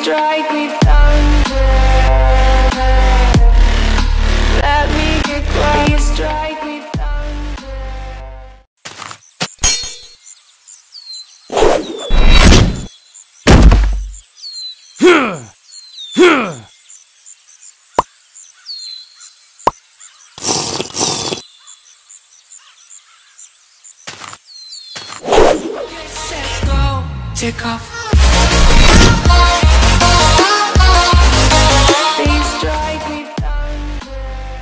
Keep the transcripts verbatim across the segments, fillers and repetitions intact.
strike me thunder. Let me get close. Please strike me thunder. Set, go, take off. Please strike me thunder.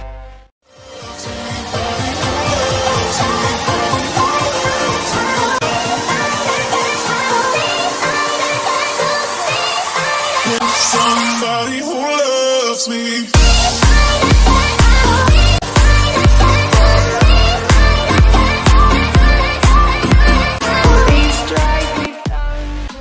Somebody who loves me. Please strike me thunder.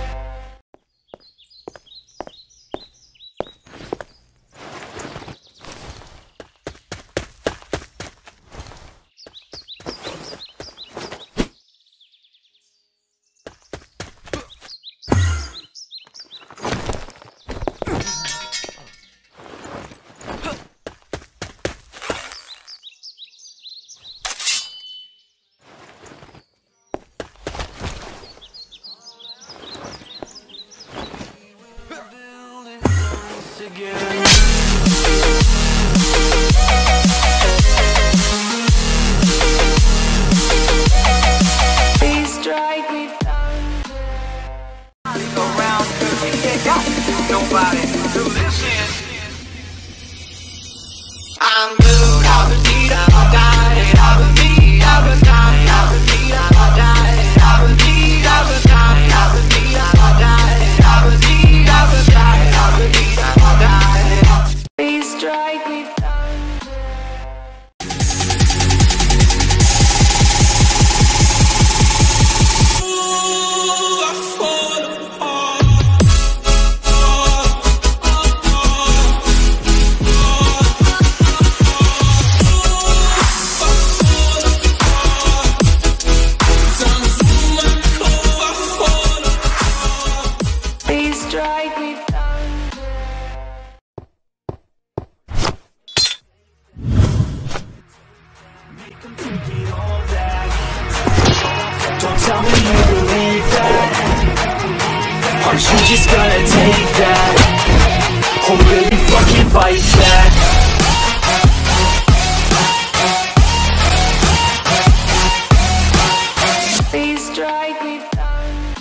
Please strike me thunder. Around, cause you can't got nobody do this shit. I'm good, I would need, I would die, I would need, I would die, I would need, I would die, I would need, I would die, I would need, I would die, I would need, I would die, I would need, I would die. Please strike me thunder. Please strike me thunder. Don't tell me you believe that. Aren't you just gonna take that? Or really fucking fight that? Please strike me thunder.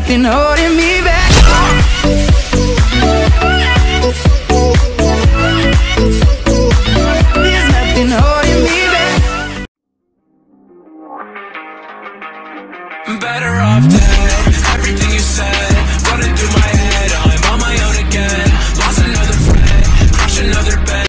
been holding me